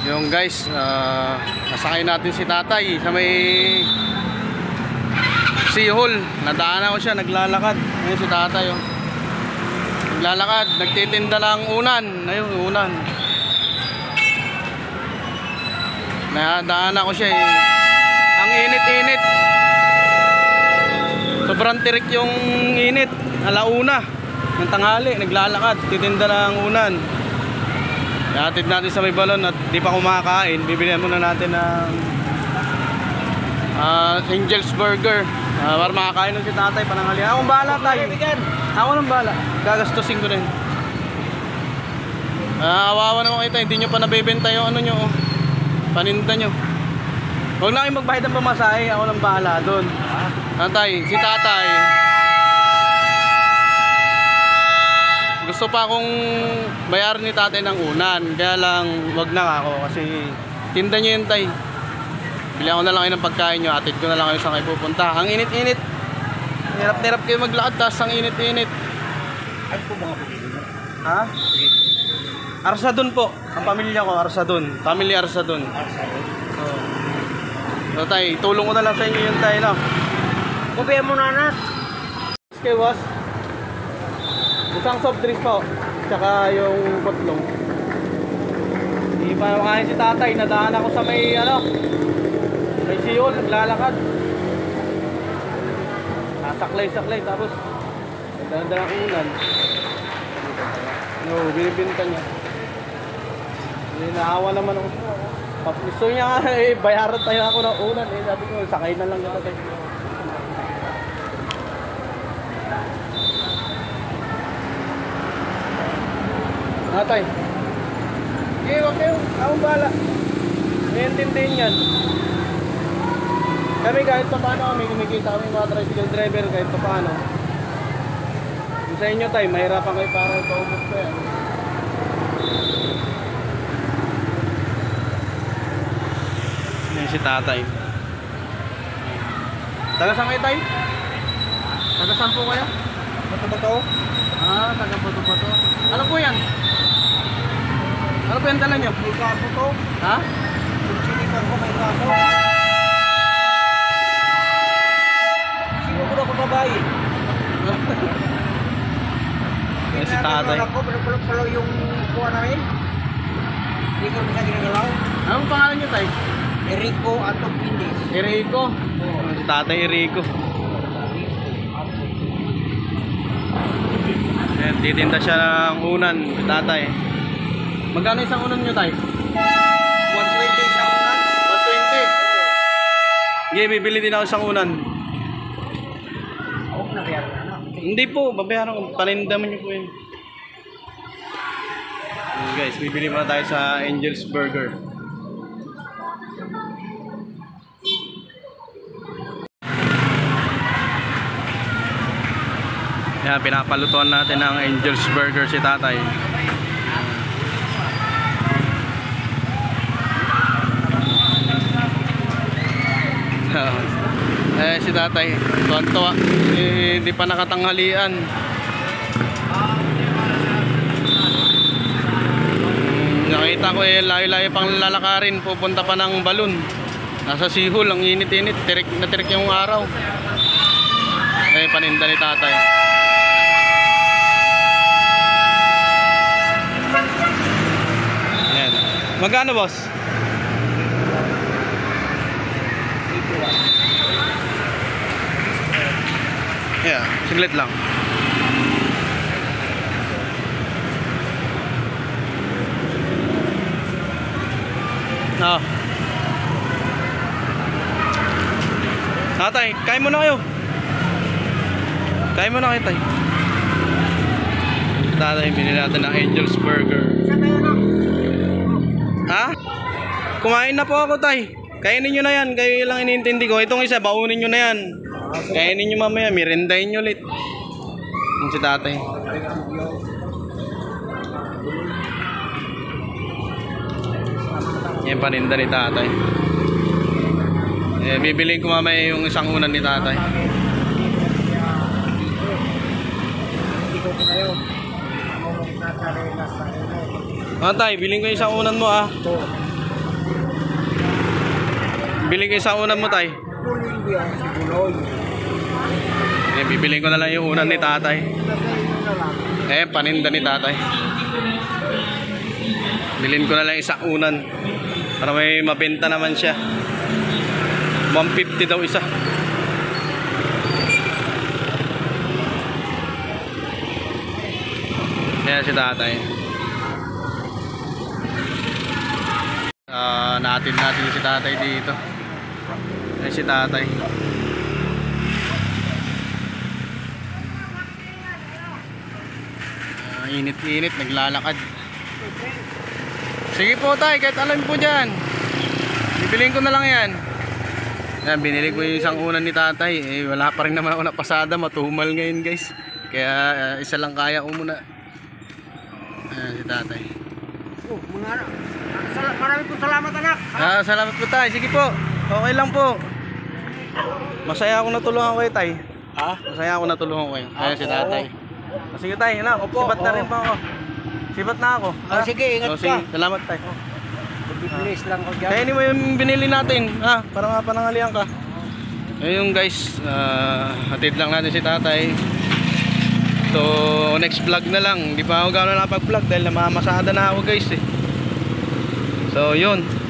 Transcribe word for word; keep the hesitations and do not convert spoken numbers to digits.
Yung guys, uh, nasakay natin si tatay sa may Sihol. Nadaanan ko siya, naglalakad. Ayun si tatay oh. Naglalakad, nagtitinda ng unan. Ayun, unan. Nadaanan ko siya eh. Ang init-init. Sobrang tirik yung init. Alauna ng tanghali, naglalakad, titinda ng unan. Hatid natin sa may balon at di pa kumakain. Bibilihan muna natin ng uh, Angel's Burger uh, para makakain ng si tatay pananghalian. Akong bahala tayo. Ako nang bahala. Gagastusin ko rin. uh, Awawa naman kita. Hindi nyo pa nabibenta yung ano nyo oh. Paninda nyo. Huwag na kayong magbayad ng pamasahe. Ako nang bahala doon. Tatay, si tatay gusto pa akong bayaran ni tatay ng unan. Kaya lang wag na ako kasi tinda nyo yun tay. Bilihan ko na lang kayo ng pagkain nyo. Atid ko na lang kayo saan kayo pupunta. Ang init-init. Hirap-hirap kayo maglakad. Tapos ang init-init. Ano po mga pagkain? Ha? Arsadon po. Ang pamilya ko Arsadon. Pamilya Arsadon. Arsadon? Oo. So tay, tulong ko na lang sa inyo yun tay no? Kupihan mo na anak. Okay boss. Isang soft drinks po. Tsaka yung putlong. Hindi pa makain si tatay. Nadaan ako sa may ano may Sihol. Naglalakad. Sasaklay-saklay. Tapos nagdala-dalang ulan. No, binibinta niya. Hindi naawa naman ako. Gusto niya nga eh. Bayaran tayo ako ng ulan eh. Sabi ko sakay na lang kita tayo. Natay. Okay, wag kayo. Akong bahala. Naiintindihin yan. Kami kahit pa paano kami, kumikita kami mga tricycle driver kahit pa paano. Yung sa inyo tay, mahirapan kayo para ipaubos ko yan. Yan si tatay. Taga saan kayo tay? Taga saan po kayo? Bato-bato? Ah, taga bato-bato. Ano po yan? Ano po yung dala nyo? May kaso to. Ha? Kung sinipan ko may kaso. Sino ko na kung babae? Yan si tatay. Ako, palo yung kuha namin. Hindi ko bisa ginagalaw. Anong pangalan nyo tay? Erico Atong Pindis. Erico. Si tatay Erico. Ayan, titinda siya ng unan, tatay. Magkano isang unan nyo tay? one twenty isang unan. one twenty. Okay, bibili din ako isang unan. Ako na kaya na. Hindi po, babayaran ko. Panindaman nyo po yun. Okay, guys, bibili muna tayo sa Angel's Burger. Yan, pinapalutuan natin ng Angel's Burger si tatay. Eh si tatay, tuwan-tuwa. Eh, hindi pa nakatanghalian. Hmm, nakita ko eh, layo-layo pang lalakarin. Pupunta pa ng balon. Nasa Sihol, ang init-init. Tirik na tirik yung araw. Eh, paninda ni tatay. Ayan. Magkano boss? Yeah, saglit lang. Ah. Tatay, kain mo na kayo. Kain mo na kayo, tay. Tatay, binili natin ng Angel's Burger. Ha? Kumain na po ako, tay. Kainin nyo na yan. Kayo lang inintindi ko. Itong isa, baunin nyo na yan. Kainin nyo mamaya. Mirendahin nyo ulit. Yung si tatay. Yan paninda ni tatay. Eh, bibiliin ko mamaya yung isang unan ni tatay. Ah, tay, bilhin ko yung isang unan mo ah. Bibili ko yung sa unan mo, tay. Kuling biya si Buloy. Eh, bibiling ko na lang yung unan ni tatay. Nasa inyo na lang. Eh, paninda ni tatay. Bilhin ko na lang isang unan. Para may mabenta naman siya. one fifty daw isa. Kaya si tatay. Ah, natin natin si tatay dito. Kaya si tatay. Ah, init-init, naglalakad. Sige po tay, kahit alam po dyan. Bibiliin ko na lang yan. Yan, binili ko yung isang unan ni tatay. Eh, wala pa rin naman ako napasada, matumal ngayon guys. Kaya uh, isa lang kaya ko muna. Ayan si tatay. Oh, mga anak. Sal- marami po salamat anak. Ah, salamat po tay, sige po. Okay lang po. Masaya ako natulungan kayo tay. Ha? Masaya ako natulungan kayo. Ayan si Oo. tatay. Ah, sige tay, na. Opo, Sibat na oo. rin po ako. Sibat na ako. Ah, sige, ingat Oh, sige, ka. salamat tay. Bibilis lang ko dyan. Kaya mo yung binili natin, ha? Para mapanangalian ka. Ayun guys, uh, hatid lang natin si tatay. So, next vlog na lang. Hindi pa ako gano'n napag-vlog dahil namamasada na ako guys eh. So, yun.